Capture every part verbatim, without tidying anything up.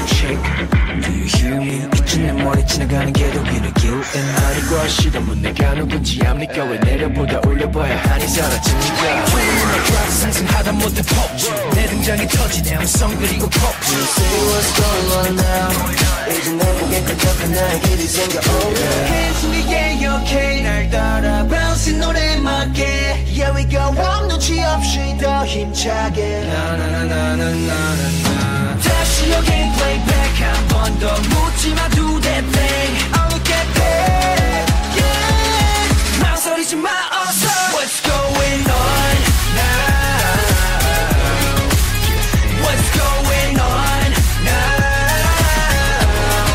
check Do you hear me? 비친 내 머리 지나가는 궤도 위를 기울인 아리과 시험은 내가 누군지 압니까? 왜 내려보다 올려봐야 한이 사라지니까 내 크라스 상승하다 못해 폭주 내 등장이 터지네 함성 그리고 폭주 You say what's going on now 이제 내 목에 끈적한 나의 길이 생겨 oh yeah Hands in the air okay 날 따라 bounce 노래 맞게 Yeah we go on 눈치 없이 더 힘차게 나나나나나나나 다시 your game play back 한 번 더 묻지마 do that thing I'll look at that yeah 망설이지 마 어서 What's going on now What's going on now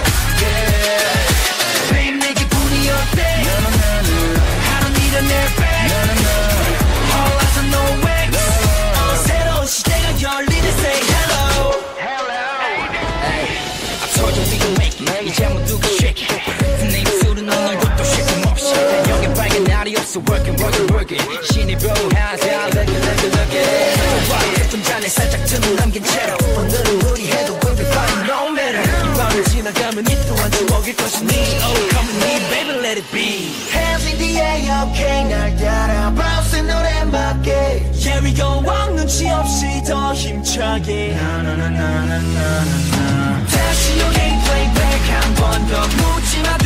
yeah babe 내 기분이 어때 I don't need an airbag All eyes on no wax 어 새로운 시대가 열리네 say hello 이제 모두가 shake it 내 입술은 오늘도 또 쉼없이 여긴 빨간 날이 없어 working working working 신이 묘하지 I look it look it look it 좀 전에 살짝 틈을 남긴 채로 오늘은 우리 해도 we'll be fine no matter 이 밤을 지나가면 이 또한 추억일 것이니 Oh come with me baby let it be Hands in the air okay 날 따라 bounce 노래 맞게 Yeah we go on 눈치 없이 더 힘차게 나나나나나나나 다시 your game play back 한 번 더 묻지마